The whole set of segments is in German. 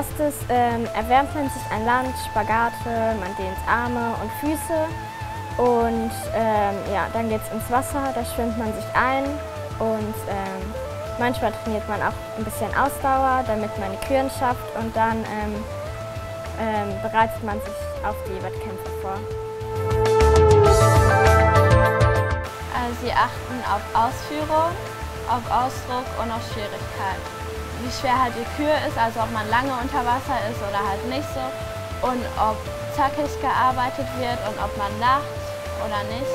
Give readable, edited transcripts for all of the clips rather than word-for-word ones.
erstes erwärmt man sich an Land, Spagate, man dehnt Arme und Füße und ja, dann geht es ins Wasser, da schwimmt man sich ein und manchmal trainiert man auch ein bisschen Ausdauer, damit man die Küren schafft und dann bereitet man sich auf die Wettkämpfe vor. Also sie achten auf Ausführung, auf Ausdruck und auf Schwierigkeit. Wie schwer halt die Kür ist, also ob man lange unter Wasser ist oder halt nicht so und ob zackig gearbeitet wird und ob man lacht oder nicht.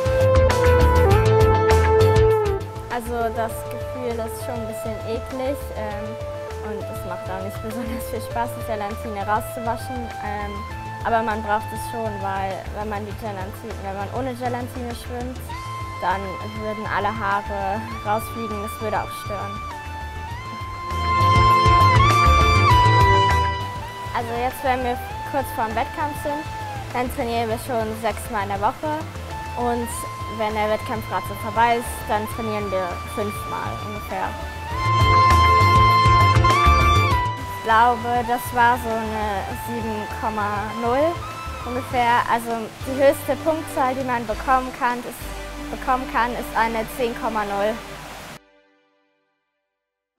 Also das Gefühl ist schon ein bisschen eklig und es macht auch nicht besonders viel Spaß, die Gelatine rauszuwaschen. Aber man braucht es schon, weil wenn man ohne Gelatine schwimmt, dann würden alle Haare rausfliegen, das würde auch stören. Also jetzt, wenn wir kurz vor dem Wettkampf sind, dann trainieren wir schon 6-mal in der Woche und wenn der Wettkampf gerade so vorbei ist, dann trainieren wir 5-mal ungefähr. Ich glaube, das war so eine 7,0 ungefähr. Also die höchste Punktzahl, die man bekommen kann, ist eine 10,0.